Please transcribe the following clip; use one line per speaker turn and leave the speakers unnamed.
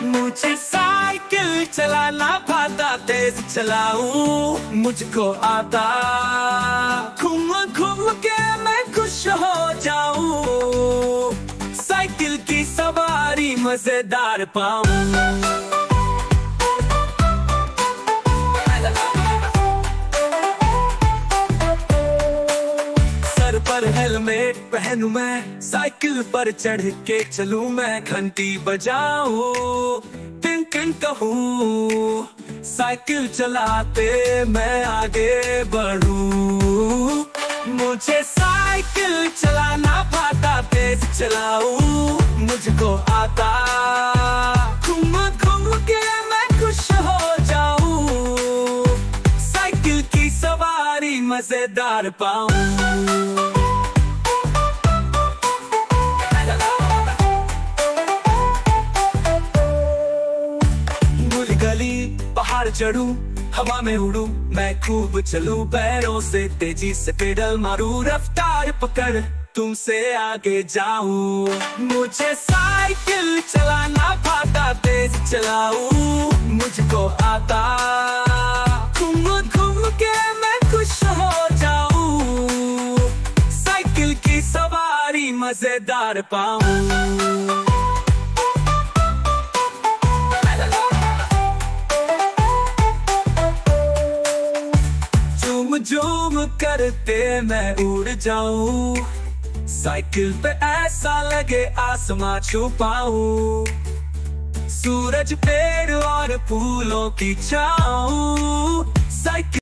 मुझे साइकिल चलाना आता, तेज चलाऊं मुझको आता। घूम घूम के मैं खुश हो जाऊं, साइकिल की सवारी मजेदार पाऊं। सर पर हेलमेट पहनूं मैं, साइकिल पर चढ़ के चलूं मैं। घंटी बजाऊं, टिन टिन कहूं, साइकिल चलाते मैं आगे बढ़ूं। मुझे साइकिल चलाना आता, तेज चलाऊं मुझको आता। घूम घूम के मैं खुश हो जाऊं, साइकिल की सवारी मजेदार पाऊं। गली पहाड़ चढ़ूं, हवा में उड़ूं, मैं खूब चलूं, पैरों से तेजी से पेडल मारूं, रफ्तार पकड़ तुमसे आगे जाऊं। मुझे साइकिल चलाना आता, तेज चलाऊं मुझको आता। घूम घूम के मैं खुश हो जाऊं, साइकिल की सवारी मजेदार पाऊं। झूम करते मैं उड़ जाऊं, साइकिल पे ऐसा लगे आसमां छू पाऊं। सूरज पेड़ और फूलों की छाऊं, साइकिल